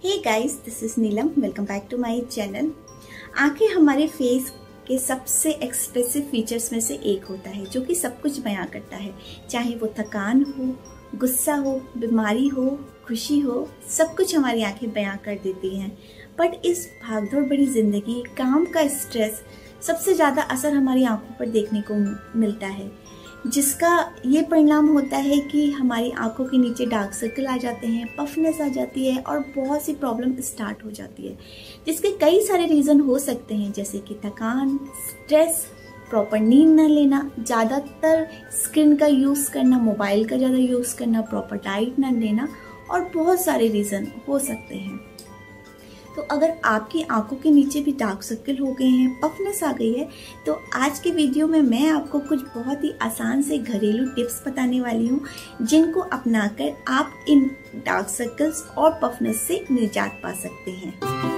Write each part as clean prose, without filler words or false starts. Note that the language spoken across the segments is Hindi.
Hey guys, this is Neelam. Welcome back to my channel. आंखें हमारे फेस के सबसे एक्सप्रेसिव फीचर्स में से एक होता है जो कि सब कुछ बयां करता है। चाहे वो थकान हो, गुस्सा हो, बीमारी हो, खुशी हो, सब कुछ हमारी आंखें बयां कर देती हैं। बट इस भागदौड़ भरी जिंदगी, काम का स्ट्रेस, सबसे ज़्यादा असर हमारी आंखों पर देखने को मिलता है, जिसका ये परिणाम होता है कि हमारी आंखों के नीचे डार्क सर्कल आ जाते हैं, पफनेस आ जाती है और बहुत सी प्रॉब्लम स्टार्ट हो जाती है, जिसके कई सारे रीज़न हो सकते हैं, जैसे कि थकान, स्ट्रेस, प्रॉपर नींद न लेना, ज़्यादातर स्क्रीन का यूज़ करना, मोबाइल का ज़्यादा यूज़ करना, प्रॉपर डाइट न लेना और बहुत सारे रीज़न हो सकते हैं। तो अगर आपकी आंखों के नीचे भी डार्क सर्कल हो गए हैं, पफनेस आ गई है, तो आज के वीडियो में मैं आपको कुछ बहुत ही आसान से घरेलू टिप्स बताने वाली हूँ, जिनको अपनाकर आप इन डार्क सर्कल्स और पफनेस से निजात पा सकते हैं।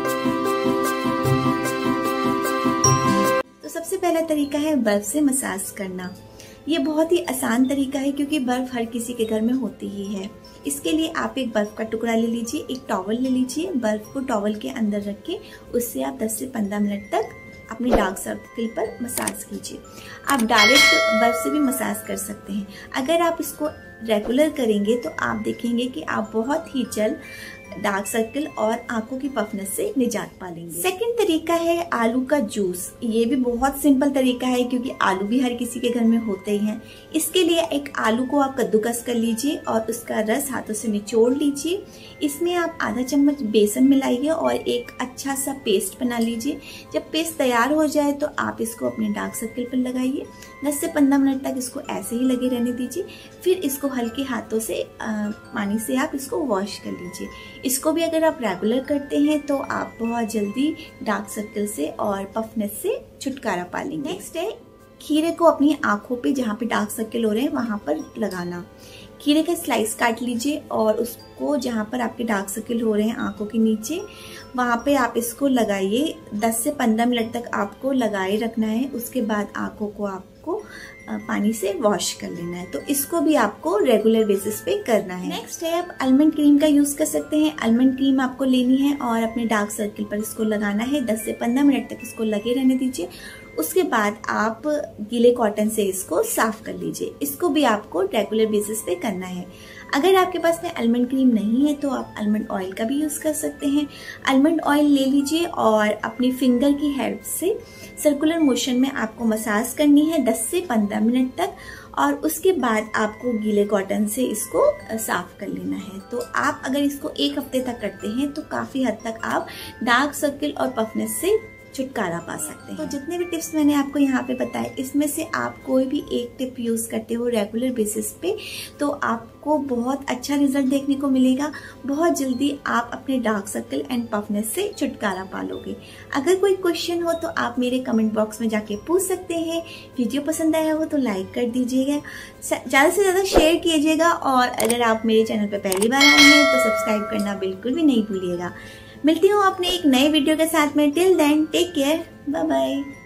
तो सबसे पहला तरीका है बर्फ से मसाज करना। ये बहुत ही आसान तरीका है क्योंकि बर्फ हर किसी के घर में होती ही है। इसके लिए आप एक बर्फ का टुकड़ा ले लीजिए, एक टॉवल ले लीजिए, बर्फ को टॉवल के अंदर रख के उससे आप 10 से 15 मिनट तक अपने डार्क सर्कल पर मसाज कीजिए। आप डायरेक्ट बर्फ से भी मसाज कर सकते हैं। अगर आप इसको रेगुलर करेंगे तो आप देखेंगे कि आप बहुत ही जल्द डार्क सर्कल और आंखों की पफनेस से निजात पा लेंगे। सेकंड तरीका है आलू का जूस। ये भी बहुत सिंपल तरीका है क्योंकि आलू भी हर किसी के घर में होते ही हैं। इसके लिए एक आलू को आप कद्दूकस कर लीजिए और उसका रस हाथों से निचोड़ लीजिए। इसमें आप आधा चम्मच बेसन मिलाइए और एक अच्छा सा पेस्ट बना लीजिए। जब पेस्ट तैयार हो जाए तो आप इसको अपने डार्क सर्कल पर लगाइए। 10 से 15 मिनट तक इसको ऐसे ही लगे रहने दीजिए। फिर इसको हल्के हाथों से पानी से आप इसको वॉश कर लीजिए। इसको भी अगर आप रेगुलर करते हैं तो आप बहुत जल्दी डार्क सर्कल से और पफनेस से छुटकारा पा लेंगे। नेक्स्ट है खीरे को अपनी आंखों पे, जहाँ पे डार्क सर्कल हो रहे हैं वहां पर लगाना। खीरे का स्लाइस काट लीजिए और उसको जहाँ पर आपके डार्क सर्कल हो रहे हैं आंखों के नीचे, वहां पे आप इसको लगाइए। 10 से 15 मिनट तक आपको लगाए रखना है। उसके बाद आंखों को आपको पानी से वॉश कर लेना है। तो इसको भी आपको रेगुलर बेसिस पे करना है। नेक्स्ट है आप आलमंड क्रीम का यूज कर सकते हैं। आलमंड क्रीम आपको लेनी है और अपने डार्क सर्कल पर इसको लगाना है। 10 से 15 मिनट तक इसको लगे रहने दीजिए। उसके बाद आप गीले कॉटन से इसको साफ कर लीजिए। इसको भी आपको रेगुलर बेसिस पे करना है। अगर आपके पास में आलमंड क्रीम नहीं है तो आप आलमंड ऑयल का भी यूज कर सकते हैं। आलमंड ऑयल ले लीजिए और अपनी फिंगर की हेल्प से सर्कुलर मोशन में आपको मसाज करनी है 10 से 15 मिनट तक और उसके बाद आपको गीले कॉटन से इसको साफ कर लेना है। तो आप अगर इसको 1 हफ्ते तक करते हैं तो काफी हद तक आप डार्क सर्कल और पफनेस से छुटकारा पा सकते हैं। तो जितने भी टिप्स मैंने आपको यहाँ पे बताए, इसमें से आप कोई भी एक टिप यूज करते हो रेगुलर बेसिस पे तो आपको बहुत अच्छा रिजल्ट देखने को मिलेगा। बहुत जल्दी आप अपने डार्क सर्कल एंड पफनेस से छुटकारा पा लोगे। अगर कोई क्वेश्चन हो तो आप मेरे कमेंट बॉक्स में जाके पूछ सकते हैं। वीडियो पसंद आया हो तो लाइक कर दीजिएगा, ज़्यादा से ज़्यादा शेयर कीजिएगा और अगर आप मेरे चैनल पर पहली बार आए हैं तो सब्सक्राइब करना बिल्कुल भी नहीं भूलिएगा। मिलती हूँ अपने एक नए वीडियो के साथ में। Till then take care, bye bye.